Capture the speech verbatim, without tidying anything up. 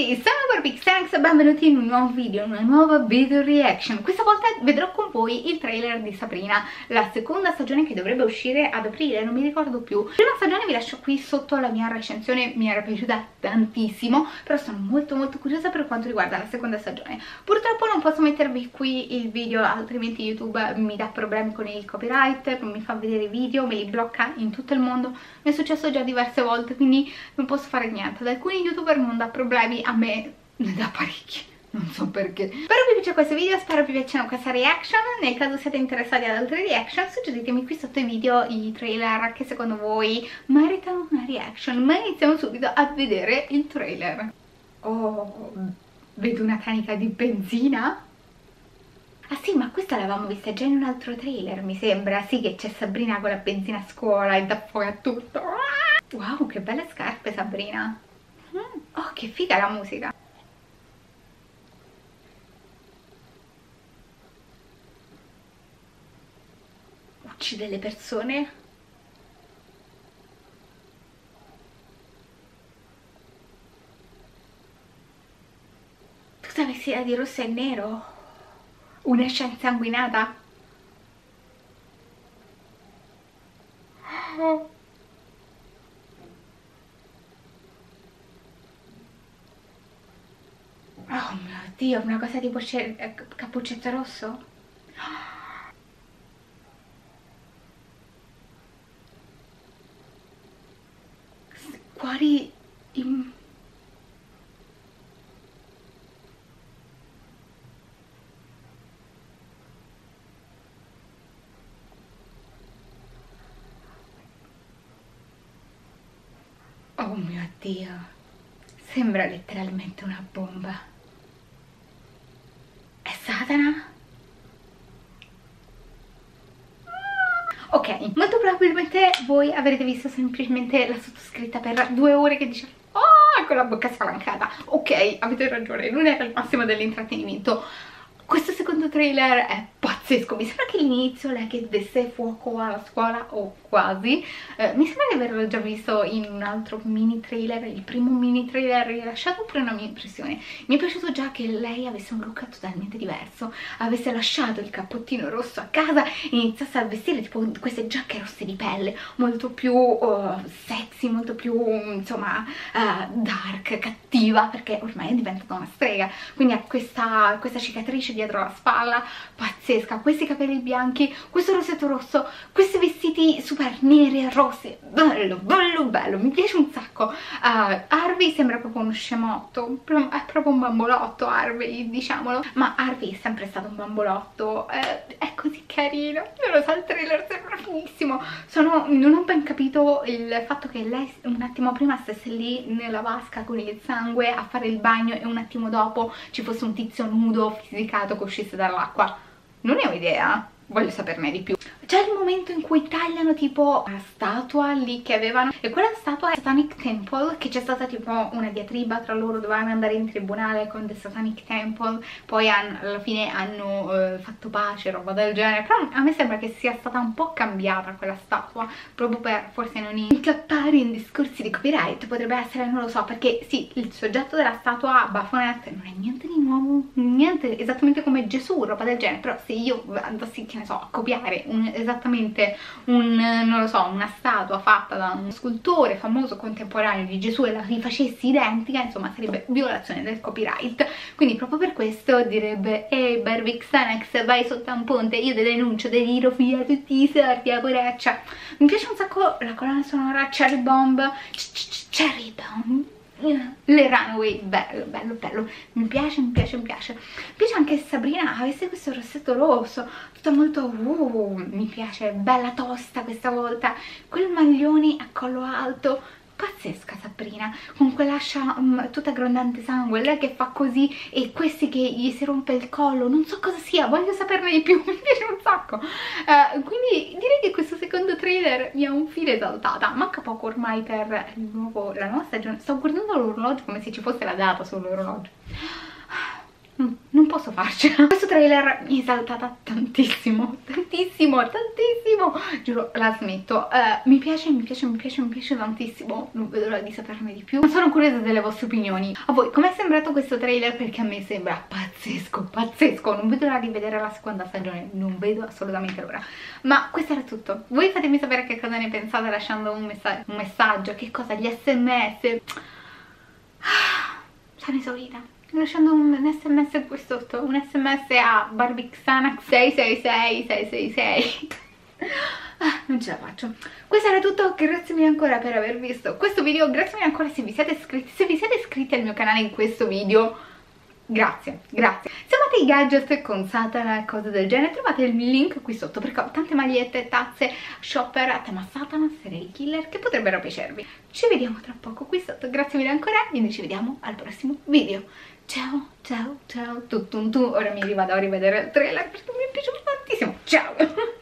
tutti, sono Barbixanax e benvenuti in un nuovo video, una nuova video reaction. Questa volta vedrò con voi il trailer di Sabrina, la seconda stagione che dovrebbe uscire ad aprile, non mi ricordo più. La prima stagione vi lascio qui sotto la mia recensione, mi era piaciuta tantissimo, però sono molto molto curiosa per quanto riguarda la seconda stagione. Purtroppo non posso mettervi qui il video, altrimenti YouTube mi dà problemi con il copyright, non mi fa vedere i video, me li blocca in tutto il mondo. Mi è successo già diverse volte, quindi non posso fare niente. Ad alcuni youtuber non dà problemi, a me ne dà parecchi, non so perché. Spero vi piaccia questo video, spero vi piacciono questa reaction. Nel caso siate interessati ad altre reaction, suggeritemi qui sotto i video i trailer che secondo voi meritano una reaction. Ma iniziamo subito a vedere il trailer. Oh, vedo una canica di benzina. Ah sì, ma questa l'avevamo vista già in un altro trailer, mi sembra. Sì, che c'è Sabrina con la benzina a scuola e dà fuoco a tutto. Wow, che belle scarpe, Sabrina. Mm. Oh, che figa la musica. Uccide le persone. Tutta vestita di rosso e nero. Una scena sanguinata. Oh. Oh mio Dio, una cosa tipo Cappuccetto Rosso? Cuori in... Oh mio Dio, sembra letteralmente una bomba. È Satana? Ok, molto probabilmente voi avrete visto semplicemente la sottoscritta per due ore che dice oh, con la bocca spalancata. Ok, avete ragione, non era il massimo dell'intrattenimento. Questo secondo trailer è pazzesco, mi sembra che all'inizio lei che desse fuoco alla scuola, o quasi, eh, mi sembra di averlo già visto in un altro mini trailer, il primo mini trailer rilasciato, per una mia impressione. Mi è piaciuto già che lei avesse un look totalmente diverso, avesse lasciato il cappottino rosso a casa e iniziasse a vestire tipo queste giacche rosse di pelle, molto più uh, sexy, molto più, insomma, uh, dark, cattiva, perché ormai è diventata una strega, quindi ha questa, questa cicatrice dietro la spalla, pazzesca, questi capelli bianchi, questo rossetto rosso, questi vestiti super neri e rossi, bello, bello, bello, mi piace un sacco. uh, Harvey sembra proprio uno scemotto, è proprio un bambolotto Harvey, diciamolo, ma Harvey è sempre stato un bambolotto, uh, è così carino, non lo so, il trailer sembra finissimo. Sono, non ho ben capito il fatto che lei un attimo prima stesse lì nella vasca con il sangue a fare il bagno e un attimo dopo ci fosse un tizio nudo, fisicato, che uscisse dall'acqua. Non ne ho idea, voglio saperne di più. C'è il momento in cui tagliano tipo la statua lì che avevano, e quella statua è Satanic Temple, che c'è stata tipo una diatriba tra loro, dovevano andare in tribunale con The Satanic Temple, poi han, alla fine hanno eh, fatto pace, roba del genere, però a me sembra che sia stata un po' cambiata quella statua, proprio per forse non incappare in discorsi di copyright, potrebbe essere, non lo so, perché sì, il soggetto della statua Baphomet non è niente di nuovo, niente, esattamente come Gesù, roba del genere, però se io andassi, che ne so, a copiare un esattamente un, non lo so, una statua fatta da un scultore famoso contemporaneo di Gesù e la rifacessi identica, insomma sarebbe violazione del copyright, quindi proprio per questo direbbe ehi Barbixanax, vai sotto un ponte, io ti denuncio, ti tiro via tutti i sordi a poreccia. Mi piace un sacco la colonna sonora, Cherry Bomb, Cherry Bomb, le Runaway, bello, bello, bello, mi piace, mi piace, mi piace. Mi piace anche Sabrina avesse questo rossetto rosso, tutto molto, uh, mi piace, bella tosta questa volta, quel maglione a collo alto, pazzesca Sabrina, con quell'ascia um, tutta grondante sangue, lei che fa così e questi che gli si rompe il collo, non so cosa sia, voglio saperne di più, mi piace un sacco. Uh, quindi direi che questo secondo trailer mi ha un filo esaltata, manca poco ormai per il nuovo, la nuova stagione, sto guardando l'orologio come se ci fosse la data sull'orologio. Non posso farcela. Questo trailer mi è esaltata tantissimo, tantissimo, tantissimo. Giuro, la smetto. Uh, mi piace, mi piace, mi piace, mi piace tantissimo. Non vedo l'ora di saperne di più. Ma sono curiosa delle vostre opinioni. A voi com'è sembrato questo trailer? Perché a me sembra pazzesco, pazzesco. Non vedo l'ora di vedere la seconda stagione. Non vedo assolutamente l'ora. Ma questo era tutto. Voi fatemi sapere che cosa ne pensate lasciando un, messa un messaggio. Che cosa? Gli sms. Sono esaurita. Lasciando un sms qui sotto. Un sms a Barbixanax sei sei sei sei sei sei. Ah, non ce la faccio. Questo era tutto, grazie mille ancora per aver visto questo video, grazie mille ancora se vi siete iscritti, se vi siete iscritti al mio canale in questo video, grazie, grazie. Se amate i gadget con Satana e cose del genere, trovate il link qui sotto perché ho tante magliette, tazze, shopper a tema Satana, serial killer che potrebbero piacervi. Ci vediamo tra poco qui sotto, grazie mille ancora e noi ci vediamo al prossimo video. Ciao, ciao, ciao, tu, tu, tu. Ora mi rivado a rivedere il trailer perché mi è piaciuto tantissimo. Ciao!